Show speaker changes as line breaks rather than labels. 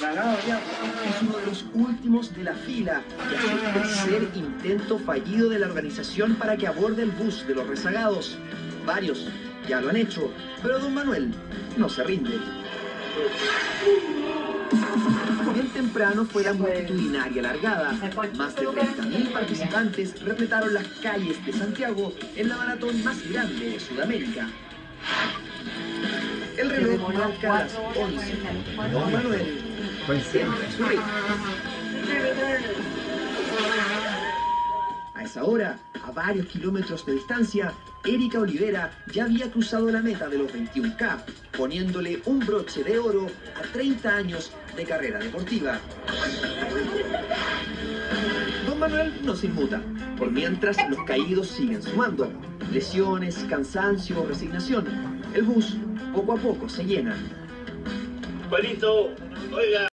Es uno de los últimos de la fila y es el tercer intento fallido de la organización para que aborde el bus de los rezagados. Varios ya lo han hecho, pero don Manuel no se rinde. Bien temprano fue la multitudinaria largada. Más de 30.000 participantes repletaron las calles de Santiago en la maratón más grande de Sudamérica. El reloj marca las 11. Don Manuel siempre su ritmo. A esa hora, a varios kilómetros de distancia, Erika Olivera ya había cruzado la meta de los 21K, poniéndole un broche de oro a 30 años de carrera deportiva. Don Manuel no se inmuta, por mientras los caídos siguen sumando. Lesiones, cansancio, resignación. El bus poco a poco se llena.
Juanito, oiga.